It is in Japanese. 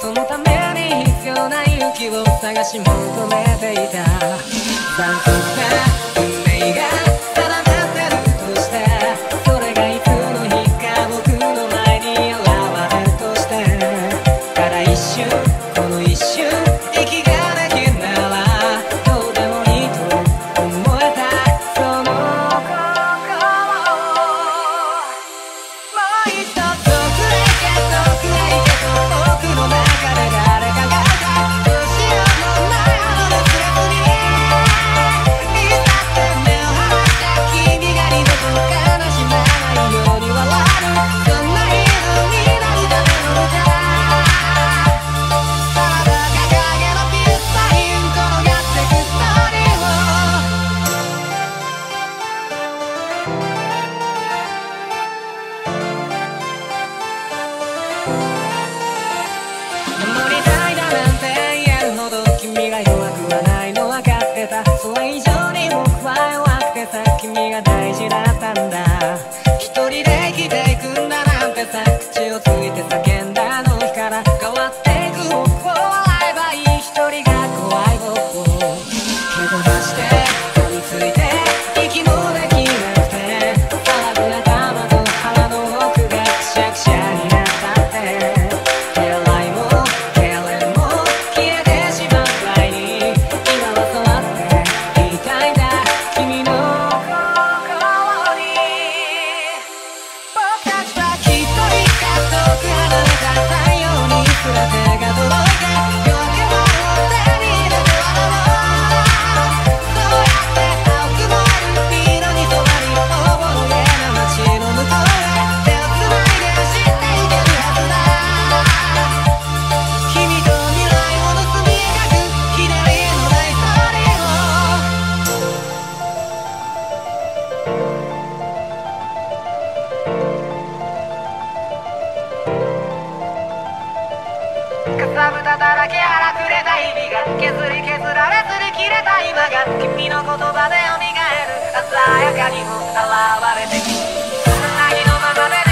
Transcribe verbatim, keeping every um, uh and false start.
そのために必要な勇気を探し求めていた。残酷な運命が定まってるとして、それがいつの日か僕の前に現れるとして、ただ一瞬、この一瞬息ができるならどうでもいいと思えた。その心をもう一度遠くへ行け遠くへ行けと僕の中で誰かがどうしようもないあの熱烈にいざって目を離して君が二度と悲しまないように笑う、そんな日になるための歌。ただ掲げのピューサイン転がってくストーリーを守りたいだなんて言えるほど君が弱くはないの分かってた。それ以上に僕は弱くてさ、君が大事だったんだ。一人で生きていくんだなんてさ、口をついて叫んだあの日から変わっていく僕を笑えばいい。一人が怖い僕を蹴飛ばして噛みついて息もできなくて、騒ぐ頭と腹の奥がくしゃくしゃになったって、手洗いも痙攣も消えてしまうくらいに今はそうやって言いたいんだ、君の心に。僕たちはきっといつか遠く離れた太陽にすら手が届いて、夜明け前を手に入れて笑おう。そうやって青く燃える色に染まりおぼろげな街の向こうへ手をつないで走っていけるはずだ。君と未来を結び描くひねりのないストーリーをかさぶただらけ荒くれた日々が削り削られ擦り切れた今が君の言葉で蘇る鮮やかにも現れてくる。つなぎのままで